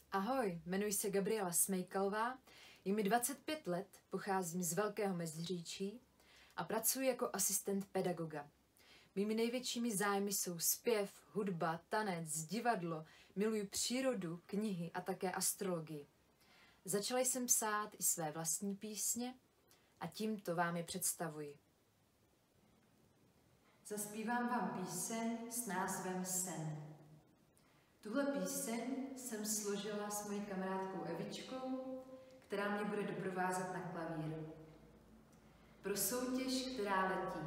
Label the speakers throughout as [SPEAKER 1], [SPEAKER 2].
[SPEAKER 1] Ahoj, jmenuji se Gabriela Smejkalová, je mi 25 let, pocházím z Velkého Meziříčí a pracuji jako asistent pedagoga. Mými největšími zájmy jsou zpěv, hudba, tanec, divadlo, miluji přírodu, knihy a také astrologii. Začala jsem psát i své vlastní písně a tímto vám je představuji. Zaspívám vám píseň s názvem Sen. Tuhle píseň jsem složila s mojí kamarádkou Evičkou, která mě bude doprovázet na klavír. Pro soutěž, která letí.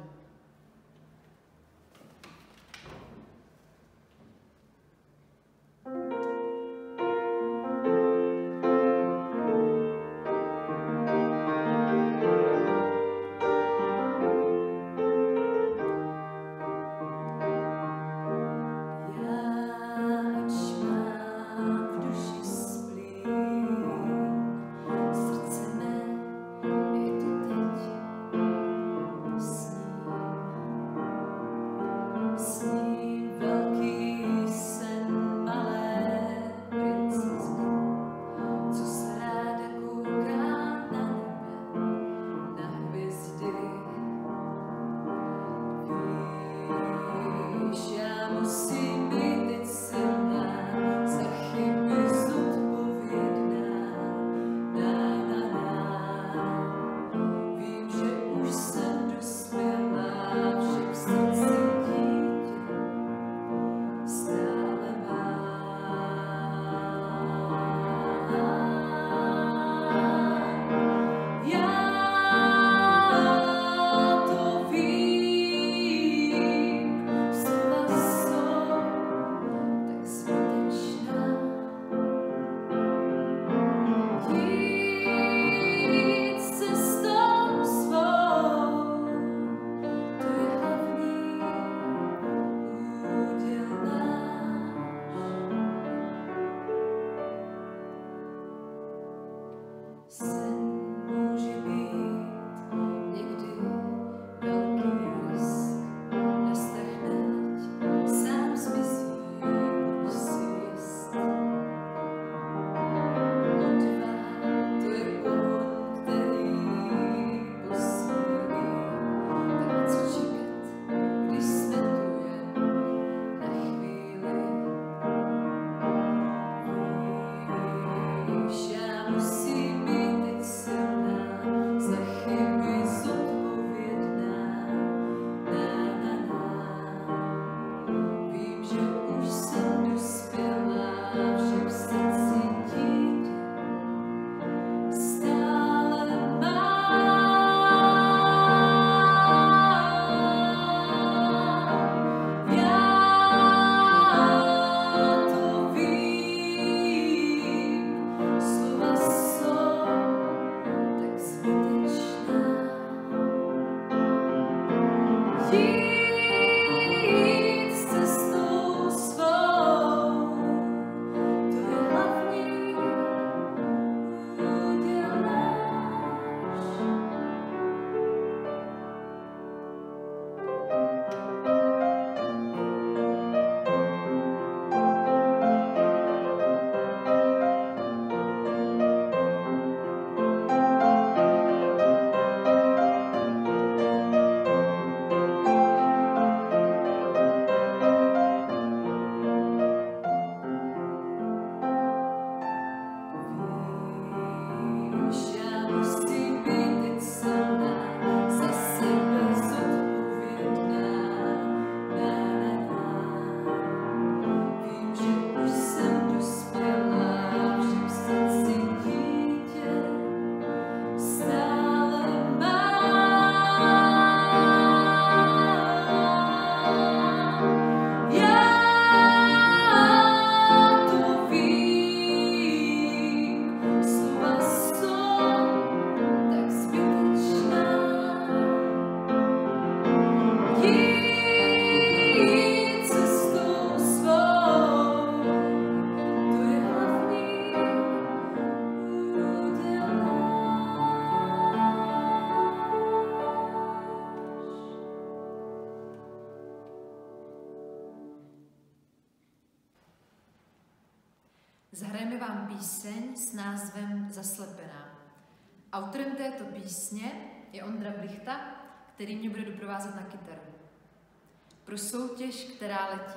[SPEAKER 1] zahrajeme vám píseň s názvem Zaslepená. Autorem této písně je Ondra Brichta, který mě bude doprovázet na kytaru. Pro soutěž, která letí.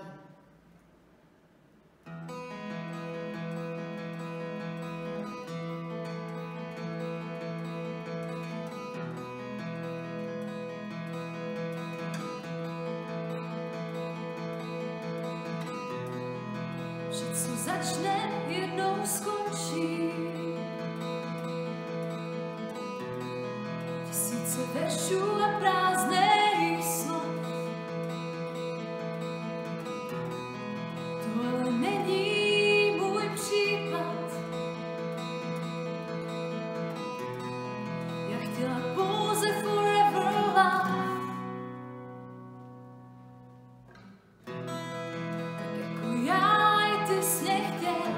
[SPEAKER 1] Vše, co začne, jednou skončí. Tisíce veršů a prázdných slov. To ale není můj případ. Já chtěla pouze forever love. Tak jako já i ty jsi nechtěl.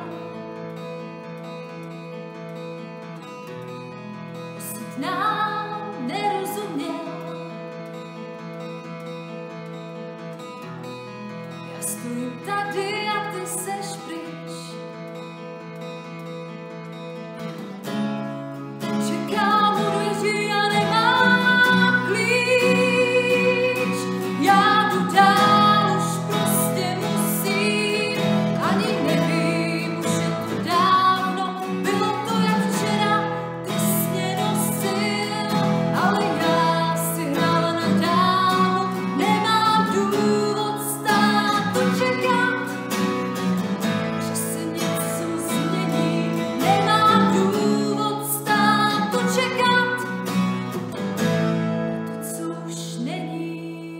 [SPEAKER 1] Osud nám nerozuměl. Já stojím tady a ty seš pryč. Čekám u dveří a nemám klíč. Já jdu dál, už prostě musím. Ani nevím, už je to dávno. Bylo to jak včera, ty jsi mě nosil. Ale já si hrála na dálku. Nemám důvod stát a čekat, že se něco změní. Nemám důvod stát a čekat na to, co už není.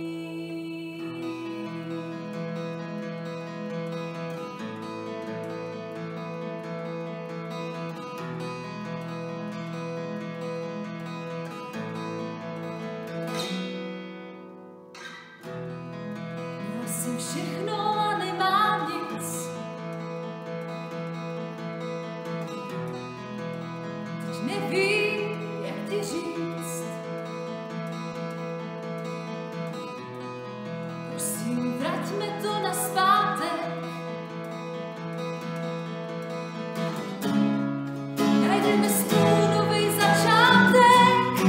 [SPEAKER 1] Měla jsem všechno a nemám nic. Teď nevím, jak ti říct. Prosím, vraťme to nazpátek. Najdeme spolu nový začátek.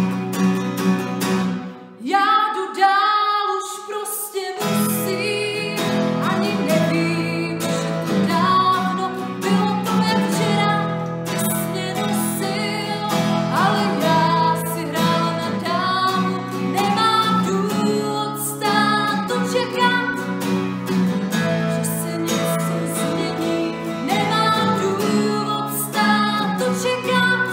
[SPEAKER 1] Já jdu dál, už prostě musím. Ani nevím, už je to dávno. Bylo to jak včera, ty jsi mě nosil. Ale já si hrála na dálku. Nemám důvod stát a čekat, že se něco změní. Nemám důvod stát a čekat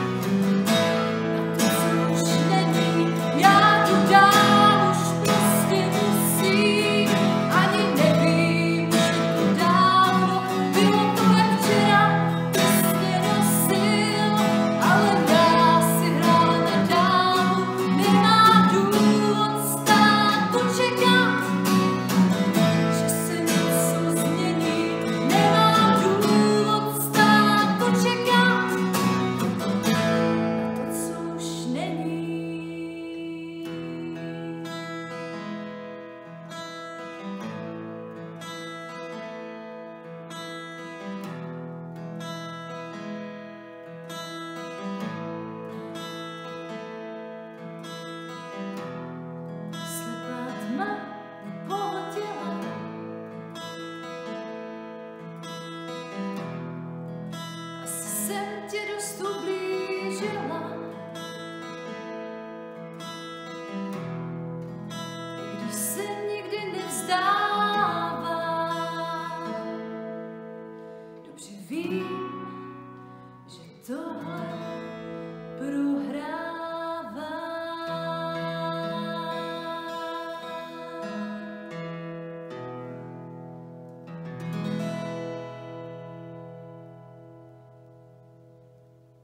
[SPEAKER 1] na to, co už není. Já jdu dál, už prostě musím. Ani nevím, už je to dávno. Bylo to jak včera, ty jsi mě nosil. Ale já si hrála na dálku. Nemám důvod stát a čekat, že se něco změní. Nemám důvod stát a čekat na to, co už není. Slepá tma poletěla. Asi jsem tě dost ublížila.